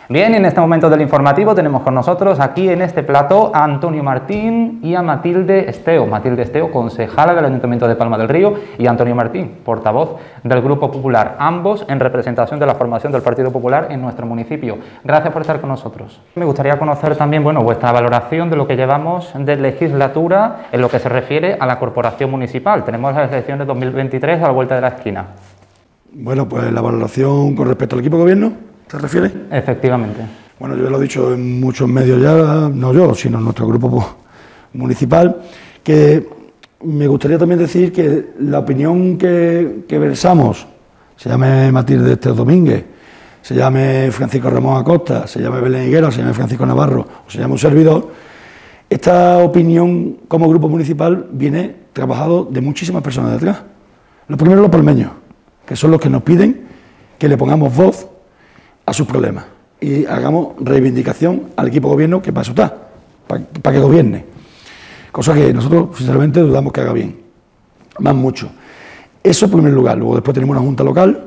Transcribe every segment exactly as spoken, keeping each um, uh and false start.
Bien, en este momento del informativo tenemos con nosotros aquí en este plató a Antonio Martín y a Matilde Esteo. Matilde Esteo, concejala del Ayuntamiento de Palma del Río, y Antonio Martín, portavoz del Grupo Popular, ambos en representación de la formación del Partido Popular en nuestro municipio. Gracias por estar con nosotros. Me gustaría conocer también, bueno, vuestra valoración de lo que llevamos de legislatura en lo que se refiere a la corporación municipal. Tenemos las elecciones dos mil veintitrés a la vuelta de la esquina. Bueno, pues la valoración con respecto al equipo de gobierno, ¿te refieres? Efectivamente. Bueno, yo lo he dicho en muchos medios ya, no yo, sino nuestro grupo municipal, que me gustaría también decir que la opinión que, que versamos, se llame Matilde Esteo Domínguez, se llame Francisco Ramón Acosta, se llame Belén Higuera, se llame Francisco Navarro, o se llame un servidor, esta opinión como grupo municipal viene trabajado de muchísimas personas detrás. Lo primero, los palmeños, que son los que nos piden que le pongamos voz a sus problemas y hagamos reivindicación al equipo de gobierno, que para eso está, para, para que gobierne. Cosa que nosotros, sinceramente, dudamos que haga bien, más mucho. Eso en primer lugar. Luego después tenemos una junta local,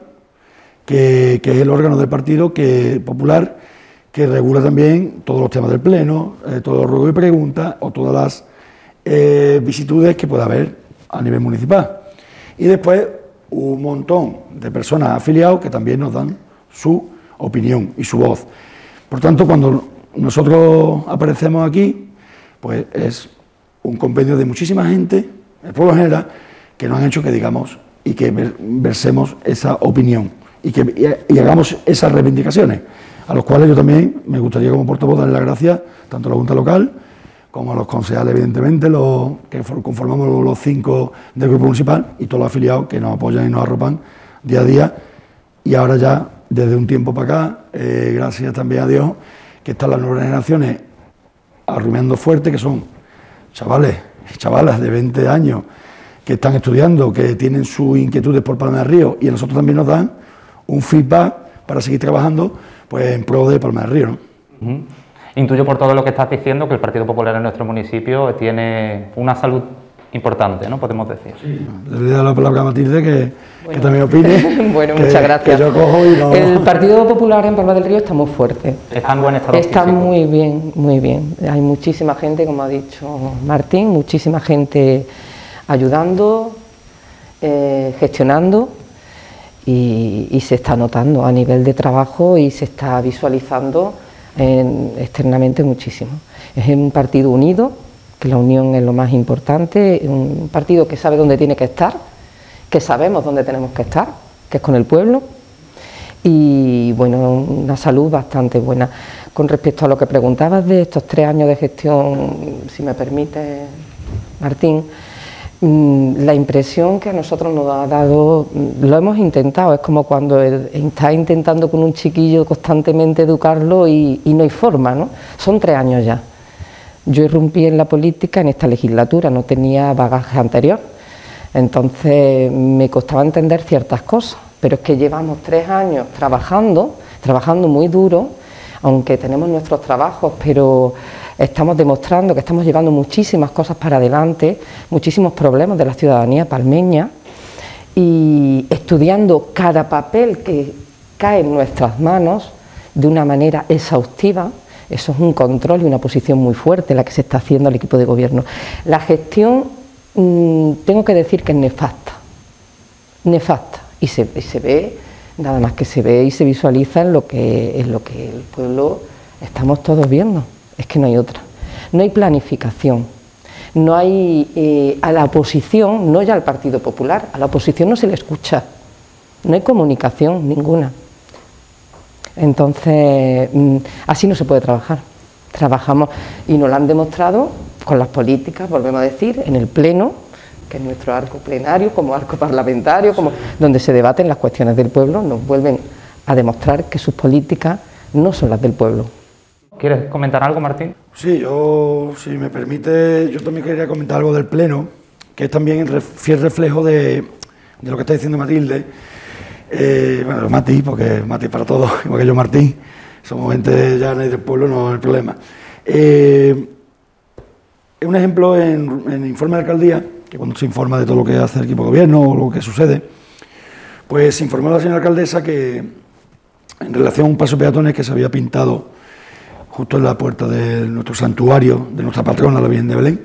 que, que es el órgano del partido que, popular, que regula también todos los temas del pleno, eh, todos los ruegos y preguntas o todas las eh, vicisitudes que pueda haber a nivel municipal. Y después un montón de personas afiliados que también nos dan su opinión y su voz. Por tanto, cuando nosotros aparecemos aquí, pues es un compendio de muchísima gente, el pueblo en general, que nos han hecho que digamos y que versemos esa opinión y que y, y hagamos esas reivindicaciones, a los cuales yo también me gustaría como portavoz darle las gracias tanto a la Junta Local como a los concejales, evidentemente, los que conformamos los cinco del Grupo Municipal y todos los afiliados que nos apoyan y nos arropan día a día. Y ahora ya, desde un tiempo para acá, eh, gracias también a Dios, que están las nuevas generaciones arruinando fuerte, que son chavales y chavalas de veinte años que están estudiando, que tienen sus inquietudes por Palma del Río, y a nosotros también nos dan un feedback para seguir trabajando pues en pro de Palma del Río, ¿no? Uh-huh. Intuyo por todo lo que estás diciendo que el Partido Popular en nuestro municipio tiene una salud importante, ¿no? Podemos decir. Sí, le voy a dar la palabra a Matilde, que, bueno. que también opine. Bueno, que, muchas gracias. Que yo cojo y no... El Partido Popular en Palma del Río está muy fuerte. Está en buen estado Está físico. muy bien, muy bien. Hay muchísima gente, como ha dicho Martín, muchísima gente ayudando, eh, gestionando, y, y se está notando a nivel de trabajo y se está visualizando en, externamente muchísimo. Es un partido unido, que la unión es lo más importante, un partido que sabe dónde tiene que estar, que sabemos dónde tenemos que estar, que es con el pueblo, y bueno, una salud bastante buena. Con respecto a lo que preguntabas de estos tres años de gestión, si me permite, Martín, la impresión que a nosotros nos ha dado, lo hemos intentado, es como cuando estás intentando con un chiquillo constantemente educarlo y, y no hay forma, ¿no? Son tres años ya. Yo irrumpí en la política en esta legislatura, no tenía bagaje anterior, entonces me costaba entender ciertas cosas, pero es que llevamos tres años trabajando, trabajando muy duro, aunque tenemos nuestros trabajos, pero estamos demostrando que estamos llevando muchísimas cosas para adelante, muchísimos problemas de la ciudadanía palmeña, y estudiando cada papel que cae en nuestras manos de una manera exhaustiva. Eso es un control y una posición muy fuerte la que se está haciendo al equipo de gobierno. La gestión, mmm, tengo que decir que es nefasta, nefasta, y se, y se ve, nada más que se ve y se visualiza en lo que, en lo que el pueblo estamos todos viendo. Es que no hay otra. No hay planificación, no hay eh, a la oposición, no ya al Partido Popular, a la oposición no se le escucha, no hay comunicación ninguna. Entonces, mmm, así no se puede trabajar. Trabajamos, y nos lo han demostrado con las políticas, volvemos a decir, en el Pleno, que es nuestro arco plenario, como arco parlamentario, como donde se debaten las cuestiones del pueblo, nos vuelven a demostrar que sus políticas no son las del pueblo. ¿Quieres comentar algo, Martín? Sí, yo, si me permite, yo también quería comentar algo del Pleno, que es también el fiel reflejo de, de lo que está diciendo Matilde. Eh, bueno, Mati, porque Mati para todos, igual que yo, Martín, somos gente ya del pueblo, no es el problema. Eh, es un ejemplo en, en el informe de alcaldía, que cuando se informa de todo lo que hace el equipo de gobierno o lo que sucede, pues se informó a la señora alcaldesa que en relación a un paso peatones que se había pintado justo en la puerta de nuestro santuario, de nuestra patrona, la Virgen de Belén,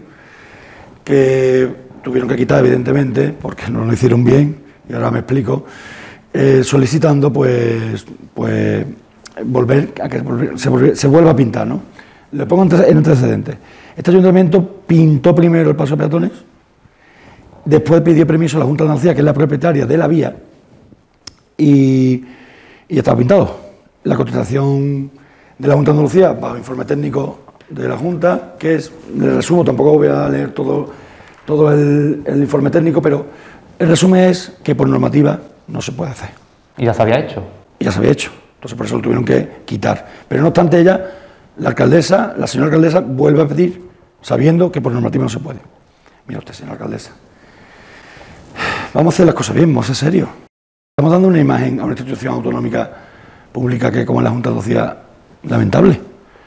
que tuvieron que quitar, evidentemente, porque no lo hicieron bien, y ahora me explico, eh, solicitando pues, pues volver a que se, volver, se vuelva a pintar, ¿no? Le pongo en antecedentes. Este ayuntamiento pintó primero el paso de peatones, después pidió permiso a la Junta de Andalucía, que es la propietaria de la vía, y, y estaba pintado. La contestación de la Junta de Andalucía, bajo informe técnico de la Junta, que es, le resumo, tampoco voy a leer todo, todo el, el informe técnico, pero el resumen es que por normativa no se puede hacer. ¿Y ya se había hecho? Y ya se había hecho, entonces por eso lo tuvieron que quitar. Pero no obstante ella, la alcaldesa, la señora alcaldesa, vuelve a pedir, sabiendo que por normativa no se puede. Mira usted, señora alcaldesa, vamos a hacer las cosas bien, vamos a ser serios. Estamos dando una imagen a una institución autonómica pública que, como es la Junta de Andalucía, lamentable.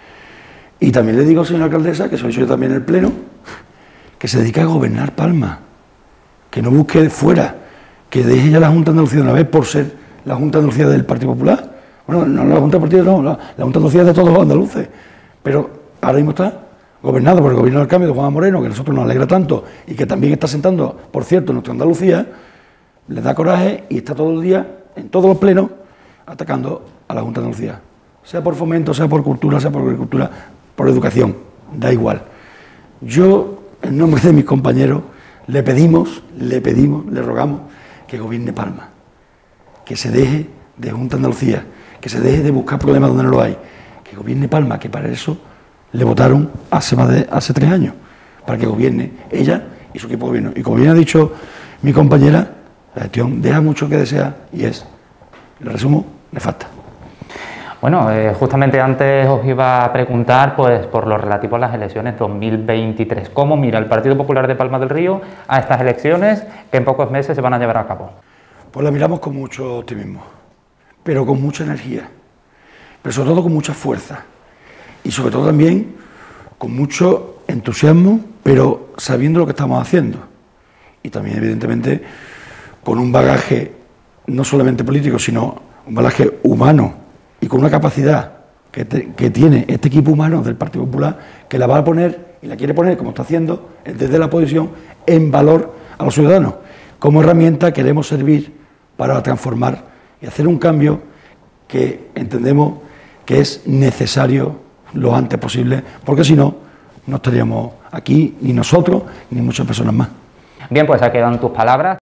Y también le digo, señora alcaldesa, que soy yo también en el Pleno, que se dedica a gobernar Palma, que no busque fuera, que deje ya la Junta de Andalucía de una vez por ser la Junta de Andalucía del Partido Popular. Bueno, no la Junta del Partido, no, la, la Junta de Andalucía es de todos los andaluces, pero ahora mismo está gobernado por el Gobierno del Cambio de Juan Moreno, que a nosotros nos alegra tanto y que también está sentando, por cierto, en nuestra Andalucía, les da coraje y está todo el día, en todos los plenos, atacando a la Junta de Andalucía, sea por fomento, sea por cultura, sea por agricultura, por educación, da igual. Yo, en nombre de mis compañeros, le pedimos, le pedimos, le rogamos que gobierne Palma, que se deje de Junta de Andalucía, que se deje de buscar problemas donde no lo hay, que gobierne Palma, que para eso le votaron hace más de hace tres años, para que gobierne ella y su equipo de gobierno. Y como bien ha dicho mi compañera, la gestión deja mucho que desear y es, le resumo, nefasta. Bueno, eh, justamente antes os iba a preguntar pues, por lo relativo a las elecciones dos mil veintitrés. ¿Cómo mira el Partido Popular de Palma del Río a estas elecciones que en pocos meses se van a llevar a cabo? Pues la miramos con mucho optimismo, pero con mucha energía, pero sobre todo con mucha fuerza y sobre todo también con mucho entusiasmo, pero sabiendo lo que estamos haciendo y también evidentemente con un bagaje no solamente político, sino un bagaje humano y con una capacidad que, te, que tiene este equipo humano del Partido Popular, que la va a poner y la quiere poner, como está haciendo desde la oposición, en valor a los ciudadanos. Como herramienta queremos servir para transformar y hacer un cambio que entendemos que es necesario lo antes posible, porque si no, no estaríamos aquí ni nosotros ni muchas personas más. Bien, pues ahí quedan tus palabras.